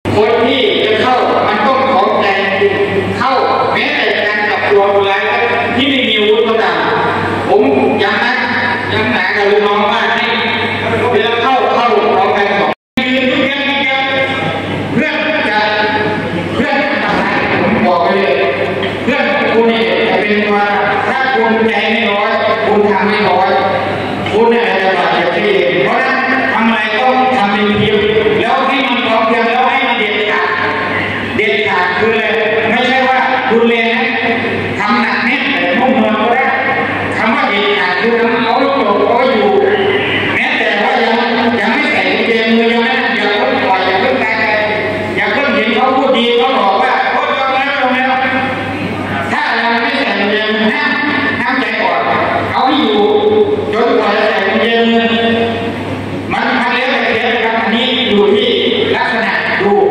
คนที่จะเข้ามันต้องของใจเข้าแม้แต่การจับตัวคนร้ายที่ไม่มีอาวุธก็ตามผมยังหนากับลูกน้องว่าให้เวลาเข้าพร้อมกันสองยืนทุกอย่างเพื่อนทำให้ผมบอกไปเลยเพื่อนคุณเนี่ยจะเป็นว่าถ้าคุณใจไม่ร้อยคุณทำไม่ร้อยคุณเนี่ยจะบาดเจ็บที่เพราะนั้นทำอะไรต้องทำเป็นทีมแล้วให้มันพร้อมกันแล้วให้มันเด็ดขาดคืออะไรไม่ใช่ว่าคุณเรียนนะทำหนักเนี่ยแต่มุ่งเมืองก็ได้คำว่าเด็ดขาดคือทำเอาจบก็อยู่แม้แต่ว่ายังไม่ใส่กุญแจมือยังไม่อย่าเพิ่งปล่อยอย่าเพิ่งตายอย่าเพิ่งเห็นเขาพูดดีเขาบอกว่าโอ้ยยอมแล้วถ้าเราไม่ใส่กุญแจมือห้ามใจก่อนเอาให้อยู่จนกว่าจะใส่กุญแจมือมันเลี้ยงไปเลี้ยงครับอันนี้อยู่ที่ลักษณะ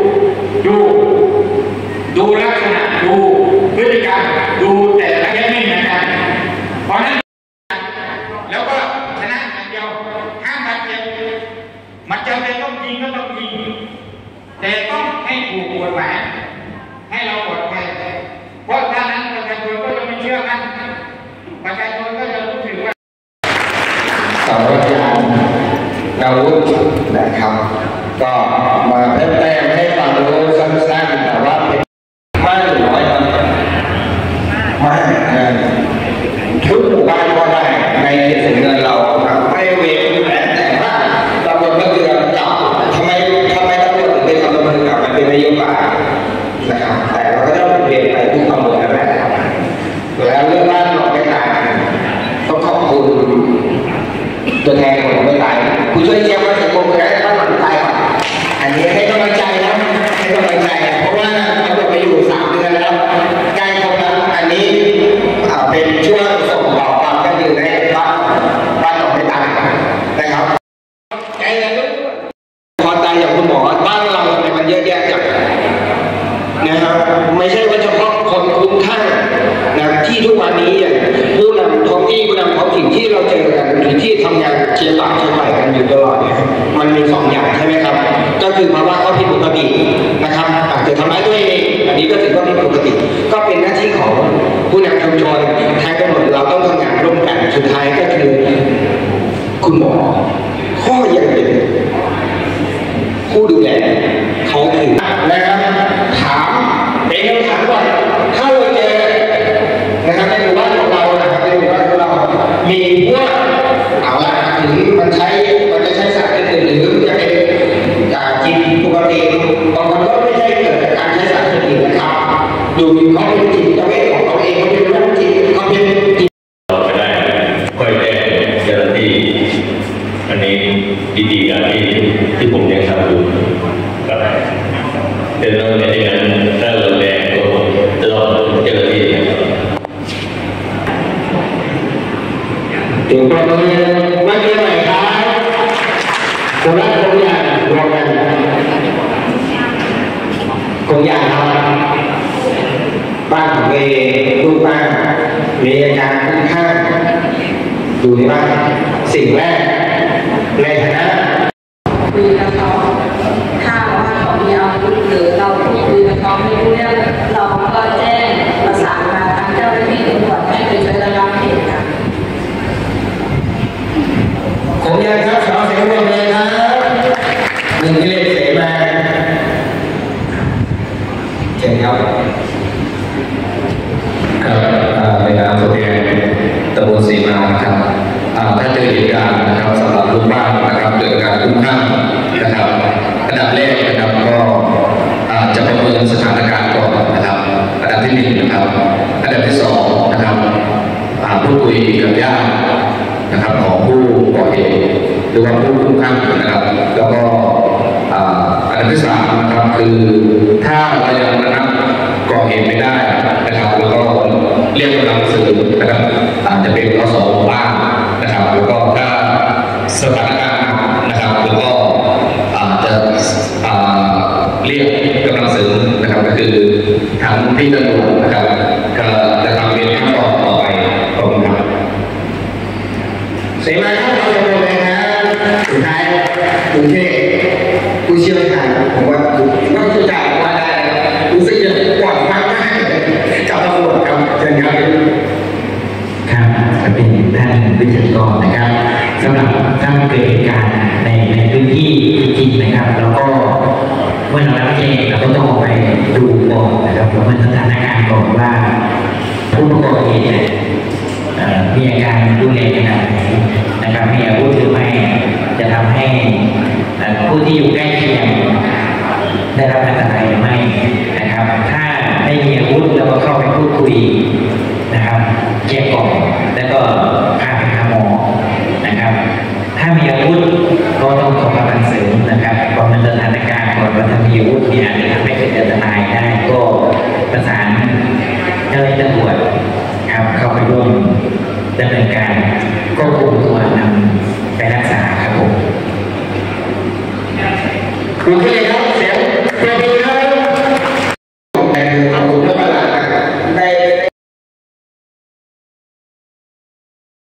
ดูลักษณะดูพฤติกรรมดูแต่ละอย่างไม่เหมือนกันเพราะนั้นแล้วก็ชนะอย่างเดียวห้ามบาดเจ็บมันจำเป็นต้องยิงก็ต้องยิงแต่ต้องให้ถูกกฎหมายให้เราปลอดภัยเพราะถ้านั้นประชาชนก็จะไม่เชื่อมันประชาชนก็จะรู้สึกว่าสารวัตรยานอาวุธนะครับก็มาเพิ่มเติมให้ความรู้สั้นๆแต่ว่าไม่น้อยไม่ทุกหมู่บ้านก็ได้ในเขตเงินเราไม่เว้นแต่ว่าตำรวจก็คือจับทำไมตำรวจถึงได้ทำดำเนินการมันเป็นนโยบายนะครับแต่เราก็ต้องเรียนไปทุกตำรวจนั่นแหละแล้วเรื่องบ้านเราไม่ตายต้องขอบคุณตัวแทนของไม่ตายผู้ช่วยเชียร์ว่าจะโกงใครบ้านหลังตายก่อนอันนี้ให้กำลังใจนะให้กำลังใจเพราะว่าเราจะไปอยู่3 เดือนแล้วใกล้ครบแล้วอันนี้เป็นช่วงส่งต่อความกันอยู่ในบ้านเราไม่ตายนะครับใจเลยพอตายอย่างคุณหมอบ้านเราเนี่ยมันเยอะแยะจังนะครับไม่ใช่ว่าเฉพาะคนคุ้มข้างนะที่ทุกวันนี้อย่างผู้นำท้องที่ผู้นำท้องถิ่นที่เราเจอกันหรือที่ทำงานเชียร์ปากเชียร์ไปกันอยู่ตลอดเนี่ยมันมี2 อย่างใช่ไหมครับก็คือภาวะเขาผิดปกตินะครับอาจจะทำร้ายตัวเองอันนี้ก็ถือว่าผิดปกติก็เป็นหน้าที่ของผู้นำชุมชนท้ายกำหนดเราต้องทำงานร่วมกันสุดท้ายก็คือคุณหมอข้อยังเป็นผู้ดูแลเขาถือนะครับถามเป็นคำถามว่าถ้าเราเจอนะครับในหมู่บ้านของเรานะครับในหมู่บ้านของเรามีพวกเอาละถึงมันจะใช้สารอื่นหรือจะเป็นจิตปกติบางคนก็ไม่ใช่เกิดจากการใช้สารอื่นนะครับดูเขาเป็นจิตเวชของเขาเองเขาเป็นโรคจิตเขาเป็นจิตเราไม่ได้ค่อยแก้เจ้าหน้าที่อันนี้ดีๆกันที่ผมยังทำอยู่ก็แต่เราในนั้นถ้าเราแรงก็จะรอดเจ้าหน้าที่ถึงตอนนี้ไม่เจอไหนครับคนละคนอย่างรวมกันคนอย่างครับบ้านของเอลูกบ้านมีอาการคุ้มข้างดูในบ้านสิ่งแรกในฐานะคุยกับเขาถ้าว่าเขามีอาวุธหรือเราคุยกับเขาไม่รู้เรื่องเราก็แจ้งประสานมาทางเจ้าหน้าที่ตำรวจให้ไปช่วยระงับเหตุการณ์ผมยังครับขอเสียงปรบมือครับ1 กิเลสเสมาเชิญครับในนามตัวแทนตำบลศรีมานะครับถ้าเจอเหตุการณ์นะครับสำหรับลูกบ้านนะครับเกิดการคุ้มข้างนะครับอันดับแรกนะครับก็จะประเมินสถานการณ์ก่อนนะครับอันดับที่1นะครับอันดับที่2นะครับพูดคุยกับญาตินะครับของผู้ก่อเหตุหรือว่าผู้คุ้มข้างนะครับแล้วก็อันดับที่3นะครับคือถ้าเรายังระงับก่อเหตุไม่ได้นะครับแล้วก็เรียกกำลังเสริมนะครับอาจจะเป็นอสมบ้างนะครับแล้วก็ถ้าสถานการณ์นะครับแล้วก็จะเรียกกำลังเสริมนะครับก็คือทางที่ตำรวจนะครับก็จะทำเป็นขั้นตอนต่อไปตรงครับเสมาครับเราจะเป็นไงครับสุดท้ายกรุงเทพผู้เชี่ยวชาญผมว่าผู้เชี่ยวชาญก่อนนะครับประเมินสถานการณ์ก่อนว่าผู้ก่อเหตุมีอาการรุนแรงขนาดไหนนะครับมีอาวุธหรือไม่จะทำให้ผู้ที่อยู่ใกล้เคียงได้รับอันตรายหรือไม่นะครับถ้าไม่มีอาวุธแล้วก็เข้าไปพูดคุยนะครับเกลี้ยกล่อมแล้วก็พาไปหาหมอนะครับถ้ามีอาวุธก็ต้องขอกำลังเสริมนะครับประเมินสถานการณ์ก่อนว่าถ้ามีอาวุธมีอาจจะทำให้เกิดอันตรายได้ก็ประสานเจ้าหน้าที่ตำรวจครับเข้าไปร่วมดำเนินการ